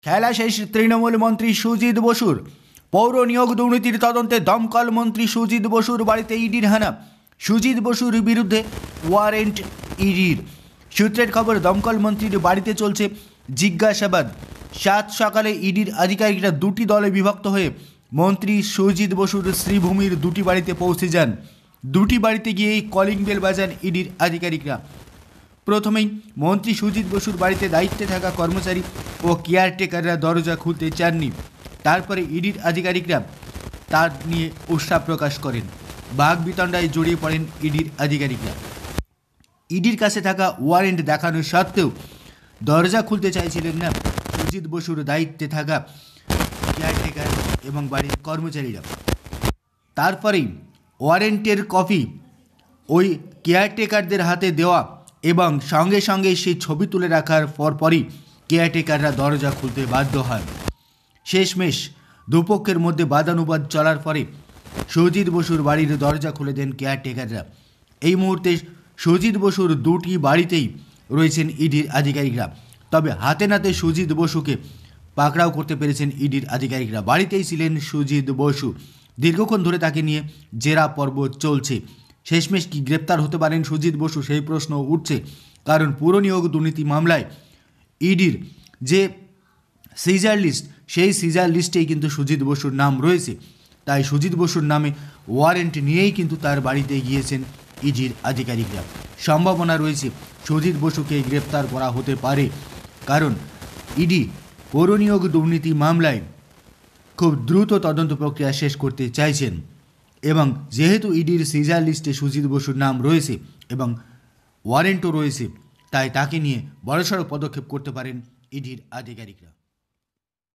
খেলা শেষ তৃণমূল মন্ত্রী সুজিত বসুর। পৌর নিয়োগ দুর্নীতির তদন্তে দমকল মন্ত্রী সুজিত বসুর বাড়িতে ইডির হানা। সুজিত বসুর বিরুদ্ধে ওয়ারেন্ট ইডির। সূত্রের খবর, দমকল মন্ত্রীর বাড়িতে চলছে জিজ্ঞাসাবাদ। সাত সকালে ইডির আধিকারিকরা দুটি দলে বিভক্ত হয়ে মন্ত্রী সুজিত বসুর শ্রীভূমির দুটি বাড়িতে পৌঁছে যান। দুটি বাড়িতে গিয়েই কলিং বেল বাজান ইডির আধিকারিকরা। প্রথমেই মন্ত্রী সুজিত বসুর বাড়িতে দায়িত্বে থাকা কর্মচারী ও কেয়ারটেকাররা দরজা খুলতে চাননি। তারপরে ইডির আধিকারিকরা তার নিয়ে উৎসাহ প্রকাশ করেন। বাঘ বিতণ্ডায় জড়িয়ে পড়েন ইডির আধিকারিকরা। ইডির কাছে থাকা ওয়ারেন্ট দেখানো সত্ত্বেও দরজা খুলতে চাইছিলেন না সুজিত বসুর দায়িত্বে থাকা কেয়ারটেকার এবং বাড়ির কর্মচারীরা। তারপরেই ওয়ারেন্টের কপি ওই কেয়ারটেকারদের হাতে দেওয়া এবং সঙ্গে সঙ্গে সেই ছবি তুলে রাখার পরপরই কেয়ারটেকাররা দরজা খুলতে বাধ্য হন। শেষমেশ দুপক্ষের মধ্যে বাদানুবাদ চলার পরে সুজিত বসুর বাড়ির দরজা খুলে দেন কেয়ারটেকাররা। এই মুহূর্তে সুজিত বসুর দুটি বাড়িতেই রয়েছেন ইডির আধিকারিকরা। তবে হাতে নাতে সুজিত বসুকে পাকড়াও করতে পেরেছেন ইডির আধিকারিকরা। বাড়িতেই ছিলেন সুজিত বসু। দীর্ঘক্ষণ ধরে তাকে নিয়ে জেরা পর্ব চলছে। শেষমেশ কি গ্রেপ্তার হতে পারেন সুজিত বসু, সেই প্রশ্ন উঠছে। কারণ পুর নিয়োগ দুর্নীতি মামলায় ইডির যে সিজার লিস্ট, সেই সিজার লিস্টেই কিন্তু সুজিত বসুর নাম রয়েছে। তাই সুজিত বসুর নামে ওয়ারেন্ট নিয়েই কিন্তু তার বাড়িতে গিয়েছেন ইডির আধিকারিকরা। সম্ভাবনা রয়েছে সুজিত বসুকে গ্রেপ্তার করা হতে পারে, কারণ ইডি পৌর নিয়োগ দুর্নীতি মামলায় খুব দ্রুত তদন্ত প্রক্রিয়া শেষ করতে চাইছেন। এবং যেহেতু ইডির সিজার লিস্টে সুজিত বসুর নাম রয়েছে এবং ওয়ারেন্টও রয়েছে, তাই তাকে নিয়ে বড়সড় পদক্ষেপ করতে পারেন ইডির আধিকারিকরা।